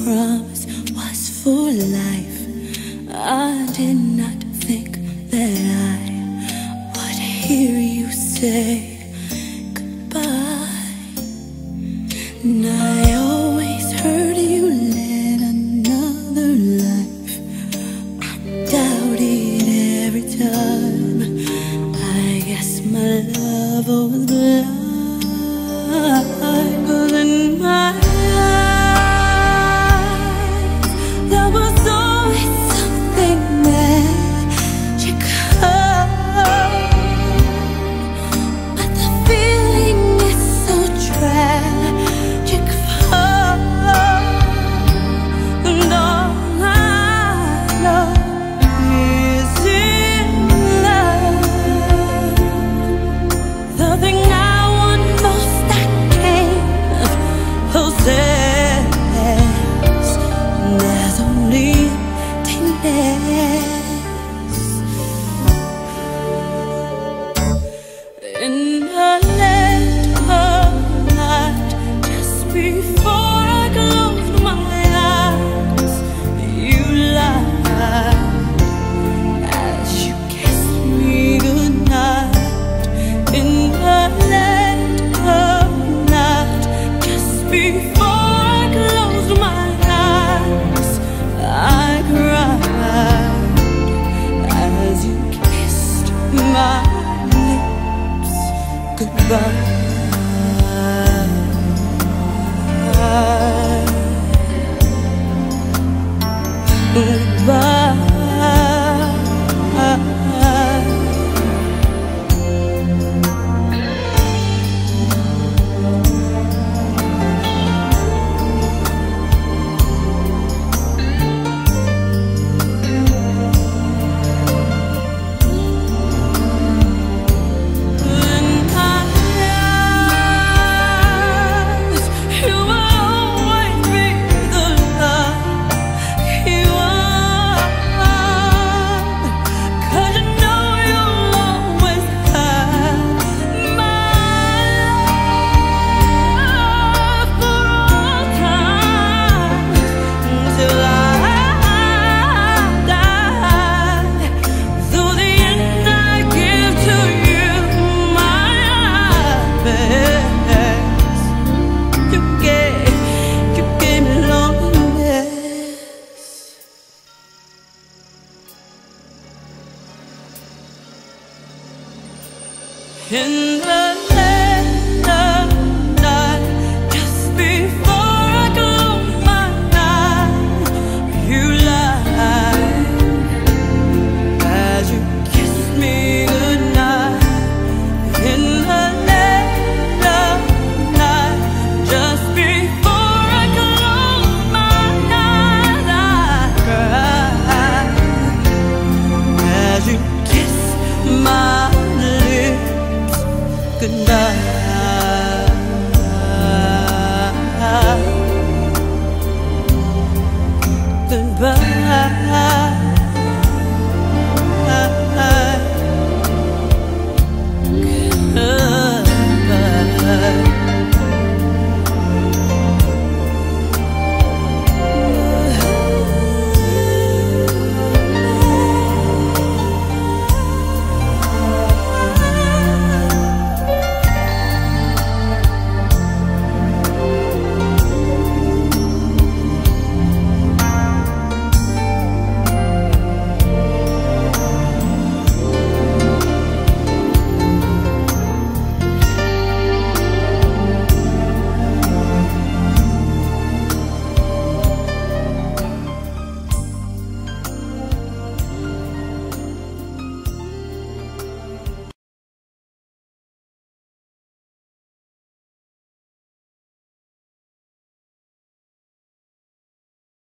promise was for life. I did not think that I would hear you say goodbye. And I always heard you led another life. I doubted every time. I guess my love was blind. 'Cause in my eyes, there was always something magical. But the feeling is so tragic. And all I know is in love. The thing I want most, I can't possess. There's only emptiness in the land of night. Just before I closed my eyes, you lied as you kissed me goodnight. In the land of night, just before I closed my eyes, I cried as you kissed my lips goodbye. Goodbye. In